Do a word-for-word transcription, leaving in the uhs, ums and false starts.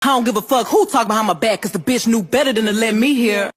I don't give a fuck who talk behind my back, cause the bitch knew better than to let me hear.